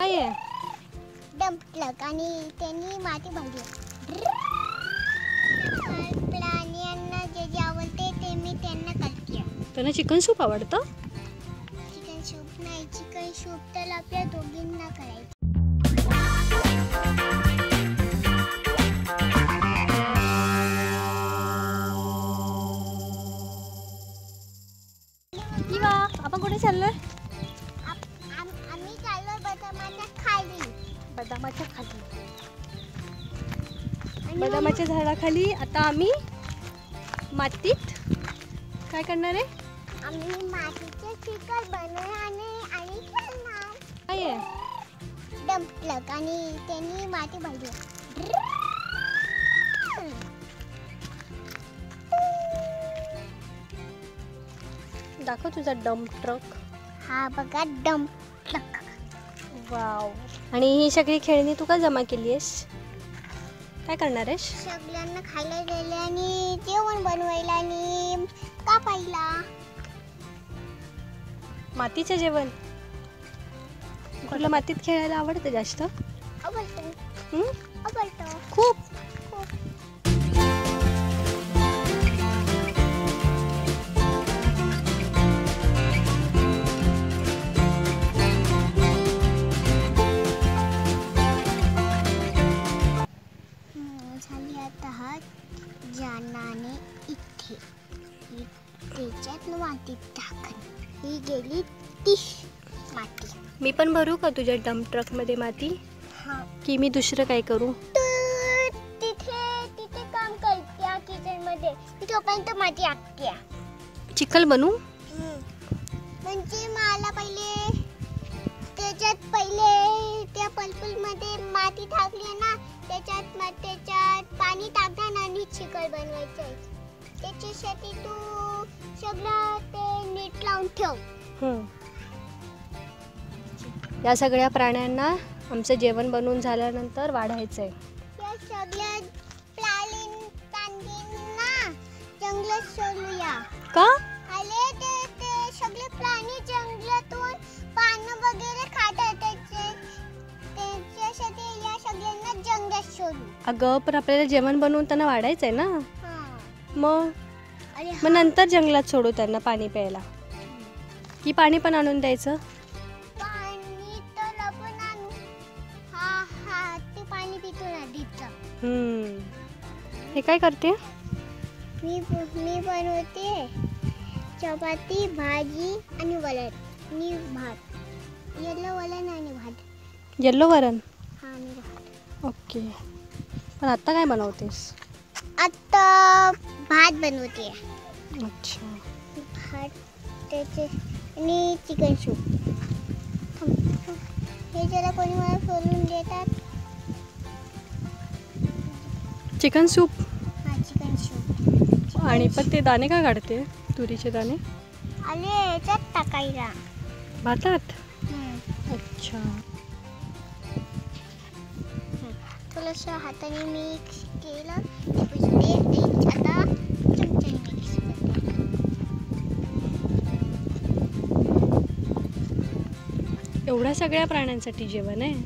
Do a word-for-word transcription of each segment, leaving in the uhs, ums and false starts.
काय आहे? Dump truck आणि त्यांनी माती भरली. प्राण्यांना जे जे आवडते ते मी त्यांना करते. त्यांना चिकन सूप आवडतं? चिकन सूप नाही, चिकन सूप तर आपल्या दोघींना करायचं. किंवा आपण कुठे चाललोय? आम्ही चाललोय बदामाच्या खाली. बदामाच्या खाली बदामाच्या झाडाखाली. आता आम्ही मातीत काय करणार आहे? आम्ही मातीचे चिकन बनवणार आणि आणि खेळणार. काय आहे? डंप ट्रक आणि त्यांनी माती भरली. दाखव तुझा डंप ट्रक. हा बघा डंप ट्रक. वाव. आणि ही सगळी खेळणी तू का जमा केली आहेस? काय करणार आहेस? सगळ्यांना खायला दिले आणि जेवण बनवायला आणि कापायला. मातीचं जेवण. तुला मातीत खेळायला आवडतं जास्त? आवडतं. हं? आवडतं खूप. खूप. झाली आता हा जानाने इथे त्याच्यात मातीत टाकण. ही गेली ती माती. मी पण भरू का तुझ्या डंप ट्रक मध्ये माती? हा. की मी दुसरं काय करू? तर तिथे तिथे काम करत्या किचन मध्ये. तोपर्यंत माती आखत्या. चिखल बनवू? म्हणजे मला पहिले त्याच्यात पहिले त्या पलपुल मध्ये माती टाकली ना, त्याच्यात त्याच्यात पाणी टाकणार आणि चिखल बनवायचं. त्याच्यासाठी तू सगळं ते नीट लावून ठेव. हं. या सगळ्या प्राण्यांना आमचं जेवण बनवून झाल्यानंतर वाढायचं आहे. या सगळ्या प्राणी प्राण्यांना जंगलात सोडूया. का? आले ते ते सगळे प्राणी जंगलातून पानं वगैरे खातात. त्याचे त्याच्यासाठी या सगळ्यांना जंगलात सोडू. अगं पण आपल्याला जेवण बनवून त्यांना वाढायचं आहे ना. हां. मग अरे मग नंतर जंगलात सोडू त्यांना पाणी प्यायला. की पाणी पण आणून द्यायचं? पाणी तर आपण आणू. हा हा ते पाणी पितो ना दीपचं. हम्म. हे काय करते? मी मी बनवते चपाती, भाजी आणि वरण आणि भात. येल्लो वरण आणि भात. येल्लो वरण. हा आणि भात. ओके. पण आता काय बनवतेस? आता भात बनवते. अच्छा. भात त्याचे आणि चिकन सूप. हे जरा कोणी मला सोलून देतात. Chicken soup. हा चिकन सूप. आणि पण ते दाणे का काढते? तुरीचे दाणे आले याच्यात टाकायला. भातात. अच्छा. थोडंसं हाताने मिक्स केलं. आता चमच्याने मिक्स करते. एवढ्या सगळ्या प्राण्यांसाठी जेवण आहे?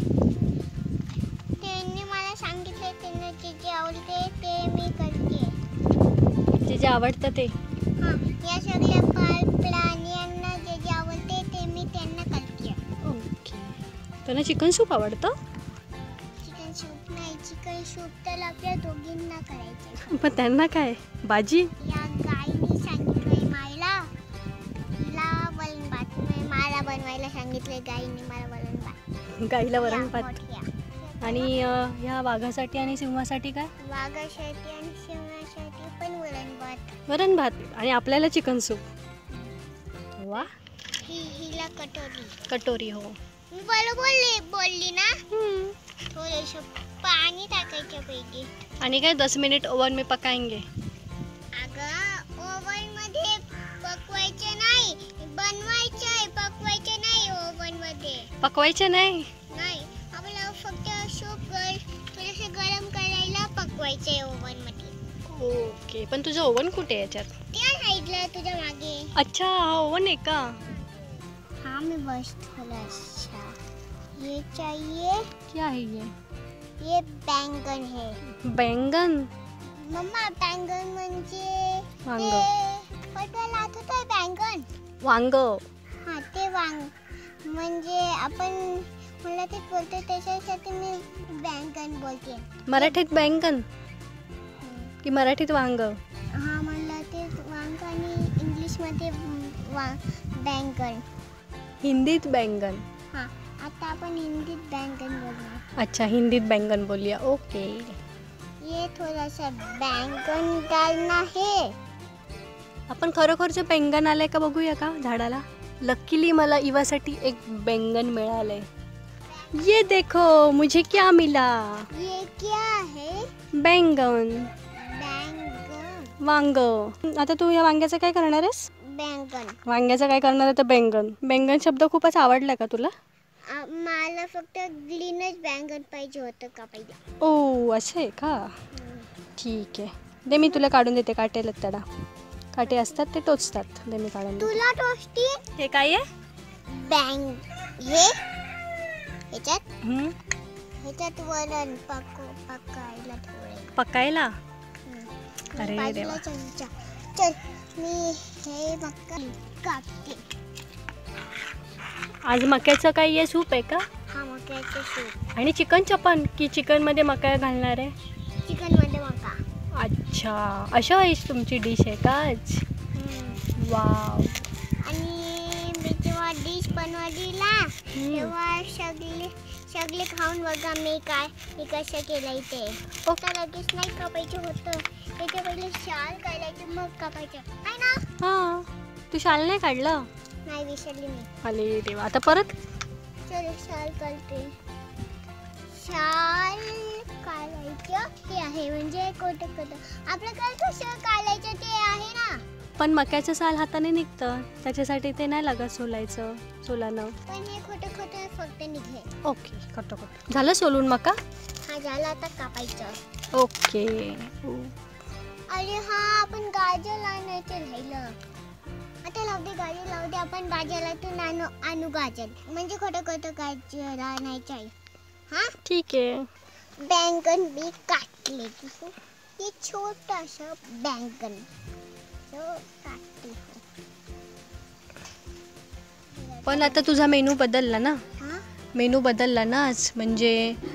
त्यांनी मला सांगितले त्यांना जे जे आवडते ते मी करते. जे जे आवडतं ते? हां. या सगळ्या प्राण्यांना जे जे आवडते ते मी त्यांना करते. ओके. त्यांना चिकन सूप आवडतं? चिकन सूप नाही, चिकन सूप तर आपल्या दोघींना करायचं. पण त्यांना काय? भाजी? या गाईने सांगितलंय मला तिला वरण भात. मला बनवायला सांगितलंय गाईने मला वरण भात. गाईला वरण भात. मोठ्या. आणि अं, ह्या वाघासाठी आणि सिंहासाठी काय? वाघासाठी आणि सिंहासाठी पण वरण भात. वरण भात. आणि आपल्याला चिकन सूप. वा. ही हिला कटोरी. कटोरी. हो. मी बरोबर बोलली बोलली ना. थोडंसं पाणी टाकायचं पाहिजे. आणि काय दस मिनिट ओवन में पकाएंगे. अगं ओव्हन मध्ये पकवायचे नाही, बनवायचे आहे. पकवायचे नाही ओव्हन मध्ये. पकवायचे नाही? नाही, आपल्याला फक्त सूप थोडेसे गरम करायला पकवायचे ओव्हन मध्ये. ओके. पण तुझं ओव्हन कुठे आहे याच्यात? त्या साईडला तुझ्या मागे. अच्छा, हा ओव्हन आहे का? हा मी बस थोडासा ये चाहिए, क्या है ये? ये बैंगन है. बैंगन. मम्मा बैंगन म्हणजे वांग. ते पटवाला होतं बैंगन. वांग. हा ते वांग म्हणजे आपण मराठीत बोलतो त्याच्यासाठी मी बैंगन बोलते. मराठीत बैंगन की मराठीत वांग? हा मराठीत वांग आणि इंग्लिशमध्ये वा बैंगन. हिंदीत बैंगन. हा आता आपण हिंदीत बैंगन बोलूया. अच्छा, हिंदीत बैंगन बोलिया. ओके. ये थोड़ा सा बैंगन डालना है. आपण खरोखरचं बैंगन आलंय का बघूया का झाडाला? लकीली मला इवासाठी एक बैंगन मिळालंय. ये देखो मुझे क्या मिला. ये क्या है? बैंगन. बैंगन. वांग. आता तू या वांग्याचं काय करणार आहेस? बैंगन. वांग्याचं काय करणार आहे तर बैंगन. बैंगन शब्द खूपच आवडला का तुला? आ, मला फक्त ग्रीनच बैंगन पाहिजे होतं का पाहिजे. ओ असं आहे का? ठीक आहे, दे मी तुला काढून देते. काटे लत्तडा काटे असतात ते टोचतात. दे मी काढून देते. तुला टोस्टी. हे काय आहे? बैंग हे ह्याच्यात हम्म, ह्याच्यात वरण पक पकायला ठेवले. पकायला. हम्म. अरे बाजूला देवा. चमचा. चल मी हे मक्का कापते. आज मक्याचं काय आहे? सूप आहे का? हा मक्याचं सूप. आणि चिकन चपन की चिकन मध्ये मका घालणार आहे? चिकन मध्ये मका. अच्छा, अशा वेळेस तुमची डिश आहे का आज? हम्म. वाव. आणि मी जेव्हा डिश बनवलीला तेव्हा सगळे सगळे खाऊन बघा मी काय मी कसं केलंय ते. फक्त लगेच नाही कापायचं होतं. त्याच्या पहिले शाल काढायचं मग कापायचं आहे ना. हा, तू शाल नाही काढलं? नाही विसरली मी. अरे देवा, आता परत. चल शाल काढते. शाल काढायचं ते आहे म्हणजे कोटं कोटं आपल्याकडे कसं काढायचं ते आहे ना. पण मक्याचं साल हाताने निघतं, त्याच्यासाठी ते नाही लागत सोलायचं सोलानं. पण हे खोटं खोटं फक्त निघेल. ओके, करतो करतो. झालं सोलून मका? हा झाला आता कापायचं. ओके. अरे हा आपण गाजर आणायचं राहिलं. आता लावू दे गाजर लावू दे. आपण बाजारातून आणू आणू गाजर म्हणजे खोटं खोटं गाजर आणायचं आहे. हा ठीक आहे. बैंगन भी काटले. ये छोटासा बैंगन जो काटते हो. पण आता तुझा मेनू बदलला ना? हा मेनू बदलला ना आज. म्हणजे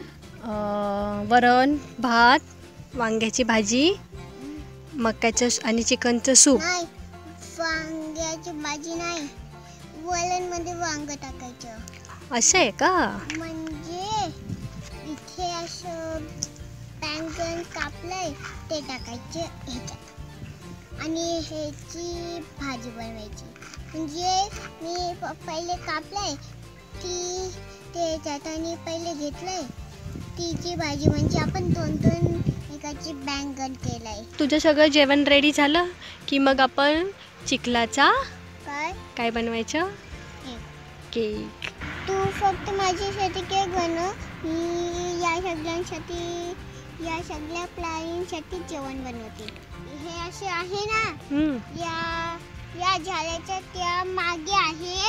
अं, वरण भात, वांग्याची भाजी, मक्याचं आणि चिकनचं सूप. नाही वांग्याची भाजी नाही. वरणमध्ये वांग टाकायचं. असं आहे का? म्हणजे इथे असं बैंगन कापलंय ते टाकायचे ह्याच्यात आणि ह्याची भाजी बनवायची. म्हणजे मी प- पहिले कापलंय ती त्याच्यात आणि पहिले घेतलंय तिची भाजी म्हणजे आपण दोन दोन एकाची बैंगन केलंय. तुझं सगळं जेवण रेडी झालं की मग आपण चिखलाचा काय काय बनवायचं? हे. केक. तू फक्त माझ्यासाठी केक बनव. मी या सगळ्यांसाठी या सगळ्या प्राण्यांसाठी जेवण बनवते. हे असे आहे ना हम्म. या या झाडाच्या त्या मागे आहे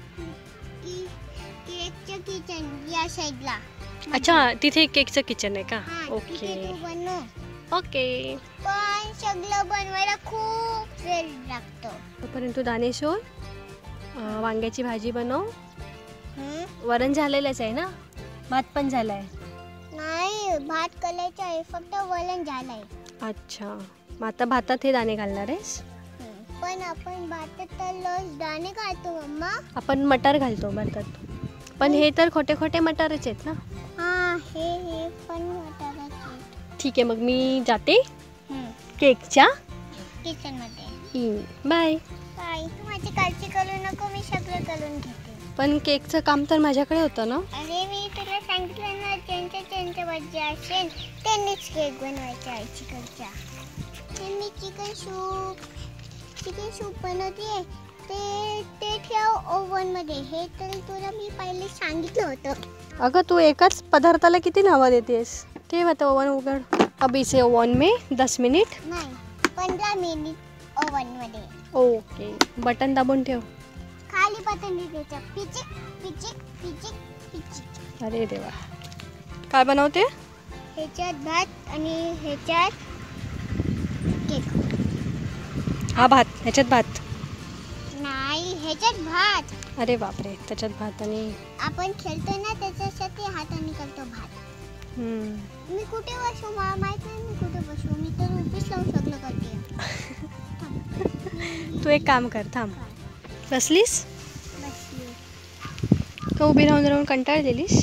की केकचं किचन या साईडला. अच्छा, तिथे केकचं किचन आहे का? हा तिथे ओके तू बनव. ओके. पण सगळं बनवायला खूप वेळ लागतो. तोपर्यंत तू दाणे सोल. अं, वांग्याची भाजी बनव. हं? वरण झालेलंच आहे ना? भात पण झालाय. नाही भात करायचं आहे फक्त वरण झालंय. अच्छा, मग आता भातात हे दाणे घालणार आहेस? हं. पण आपण भातात तर लस दाणे घालतो मम्मा. आपण मटार घालतो भातात. पण हे तर खोटे खोटे मटारच आहेत ना? हा हे हे पण वाटायला ठीक आहे, मग मी जाते केकच्या किचन मध्ये. बाय. काय तू माझी काळजी करू नको. मी सगळं करून घेते. पण केकचं काम तर माझ्याकडे होतं ना? अरे मी तुला सांगितलं ना ज्यांच्या ज्यांच्या बर्थडे असेल त्यांनीच केक बनवायचा आहे चिकनचा. ते मी चिकन सूप चिकन सूप बनवते ते ते ठेव ओव्हनमध्ये. हे तर तुला मी पहिले सांगितलं होतं. अगं तू एकाच पदार्थाला किती नावं देतेस? ठेव आता ओवन उघड. अब इसे ओवन में दस मिनिट. नाही पंधरा मिनिट ओव्हनमध्ये. ओके, बटन दाबून ठेव. खाली बटन द्यायचं. पिचिक पिचिक पिचिक पिचिक. अरे देवा, काय बनवते? ह्याच्यात भात आणि ह्याच्यात केक. हा भात, ह्याच्यात भात. नाही, ह्याच्यात भात. अरे बापरे, त्याच्यात भात आणि आपण खेळतो ना त्याच्यासाठी हाताने करतो भात. हम्म. मी कुठे बसू मला माहित नाही. मी कुठे बसू? मी तर उभीच लावू शकलो करते. तू एक काम कर, थांब. बसलीस बसली. का उभी राहून राहून कंटाळलेलीस?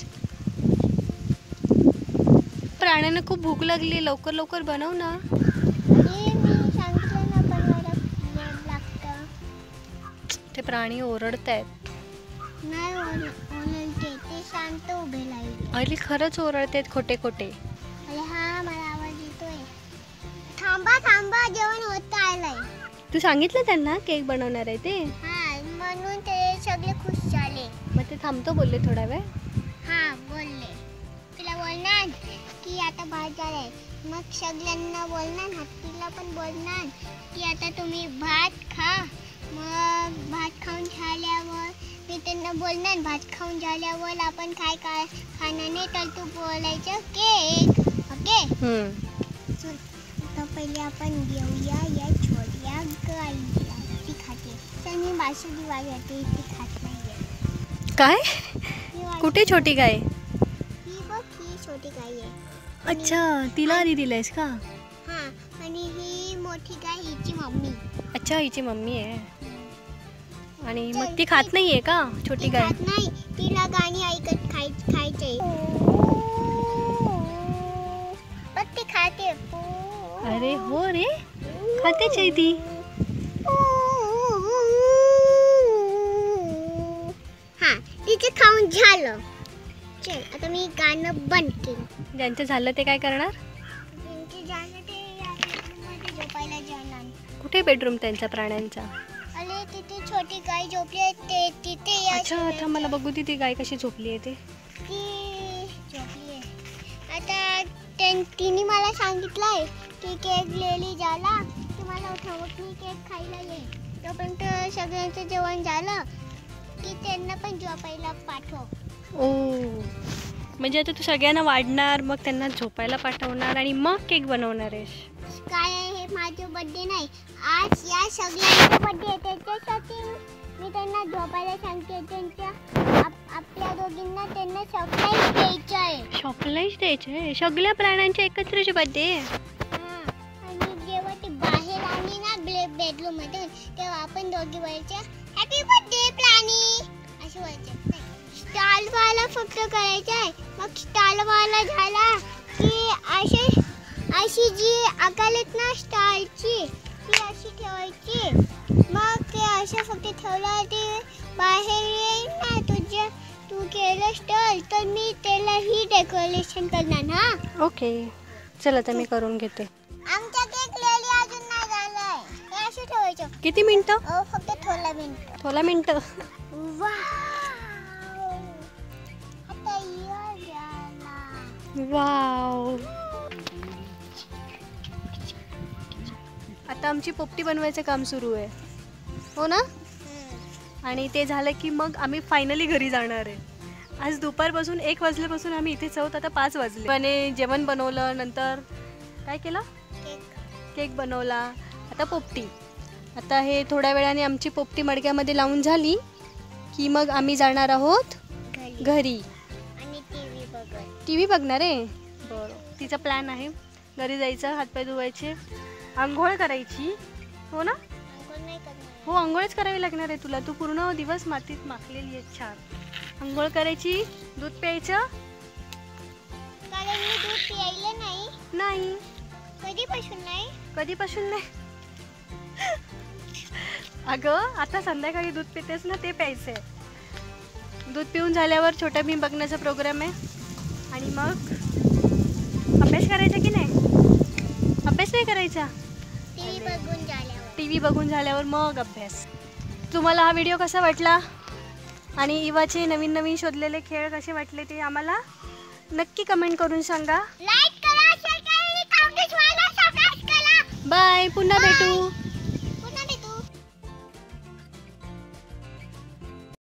प्राण्यांना खूप भूक लागली, लवकर लवकर बनव ना. अरे मी सांगितलं ना बनवायला वेळ लागतं. ते प्राणी ओरडत आहेत. नाही ओरडते, ते शांत उभे राहिले. अरे खरंच ओरडतेत खोटे खोटे. अरे हा, मला आवाज येतोय. थांबा थांबा, जेवण होत आलंय. तू सांगितलं त्यांना केक बनवणार आहे ते? हा, म्हणून ते सगळे खुश झाले. मग ते थांबतो बोलले थोडा वेळ. हा बोलले. तिला बोलणार की आता भात झालाय. मग सगळ्यांना बोलणार, हत्तीला पण बोलणार की आता तुम्ही भात खा. मग भात खाऊन झाल्यावर मी त्यांना बोलणार भात खाऊन झाल्यावर आपण काय काय खाणार नाही तर तू बोलायचं केक. ओके. चल आता पहिले आपण घेऊया या छोट्या गाईला. ती खाते. तर मी बासुंदी वाजवते, ती खात नाहीये. काय? ती वाजवते. कुठे छोटी गाय? ही बघ, ही छोटी गाय आहे. अच्छा, तिला आधी दिलायस का? हा, आणि ही मोठी गाय हिची मम्मी. अच्छा, हिची मम्मी आहे. आणि मग ती खात नाहीये का छोटी ती गाय? खात नाही, तिला गाणी ऐकत खाय खायचे. बघ ती खाते. अरे हो रे, खातेच आहे ती. हा, तिचे खाऊन झालं. चल आता मी गाणं बंद केलं. ज्यांचं झालं ते काय करणार? त्यांचे जाणं ते या बेडरूममध्ये झोपायला जाणार. कुठे बेडरूम त्यांचा प्राण्यांचा? अरे तिथे छोटी गाय झोपली आहे, ते तिथे या. अच्छा, आता मला बघू दे ती गाय कशी झोपली आहे ते. ती झोपली आहे. आता त्यां तिने मला सांगितलंय की केक लिहिली झाला की मला उठवत मी केक खायला ये. तोपर्यंत सगळ्यांचं जेवण झालं की त्यांना पण झोपायला पाठव. ओ, म्हणजे आता तू सगळ्यांना वाढणार, मग त्यांना झोपायला पाठवणार आणि मग केक बनवणार आहेस? काय आहे, हे माझं बर्थडे नाही, आज या सगळ्यांचा बर्थडे आहे. त्याच्यासाठी मी त्यांना झोपायला सांगते. त्यांच्या आप- आपल्या दोघींना त्यांना सरप्राईज द्यायचं आहे. सरप्राईज द्यायचं आहे? सगळ्या प्राण्यांच्या एकत्रच बर्थडे? हां, आणि जेव्हा ते बाहेर आली ना बे बेडरूम मधून तेव्हा आपण दोघी बोलायचं हॅपी बर्थडे प्राणी असं बोलायचं. स्टालवाला फक्त करायचं आहे. मग स्टालवाला झाला की अशी अशी जी आकार आहेत ना स्टालची ती अशी ठेवायची. मग ते असं फक्त ठेवलं ते बाहेर येईल ना तुझ्या. तू केलं स्टॉल तर मी त्यालाही डेकोरेशन करणार. हा ओके, चल आता मी करून घेते. आमचा केक लेली अजून नाही झालाय. हे असं ठेवायचं. किती मिनिटं? अहो फक्त थोडा मिनिट. थोडा मिनिटं? आता ये झाला. वाव. आता आमची पोपटी बनवायचं काम सुरू आहे, हो ना? आणि ते झालं की मग आम्ही फायनली घरी जाणार आहे. आज दुपारपासून एक वाजल्यापासून आम्ही इथेच आहोत. आता पाच वाजले. आणि जेवण बनवलं, नंतर काय केलं? केक. केक बनवला. आता पोपटी. आता हे थोड्या वेळाने आमची पोपटी मडक्यामध्ये लावून झाली की मग आम्ही जाणार आहोत घरी. घरी. आणि टीव्ही बघत. टी व्ही बघणार आहे? बरं, तिचा प्लॅन आहे. घरी जायचं, हातपाय धुवायचे, आंघोळ करायची, हो ना? अंघोळ नाही करणार. हो, आंघोळच करावी लागणार आहे तुला. तू पूर्ण दिवस मातीत माखलेली आहे. छान. आंघोळ करायची, दूध प्यायचं. कारण मी दूध प्यायला नाही. नाही. कधीपासून नाही. कधीपासून नाही? अगं आता संध्याकाळी दूध पितेस ना, ते प्यायचं आहे. दूध पिऊन झाल्यावर छोट्या भीम बघण्याचा प्रोग्राम आहे. आणि मग अभ्यास करायचा की नाही? अभ्यास नाही करायचा? टीव्ही बघून झाल्यावर. टी व्ही बघून झाल्यावर मग अभ्यास. तुम्हाला हा व्हिडिओ कसा वाटला आणि इवाचे नवीन नवीन शोधलेले खेळ कसे वाटले ते आम्हाला नक्की कमेंट करून सांगा. लाईक करा, शेअर करा आणि कमेंट्स वाला सबस्क्राइब करा. बाय, पुन्हा भेटू.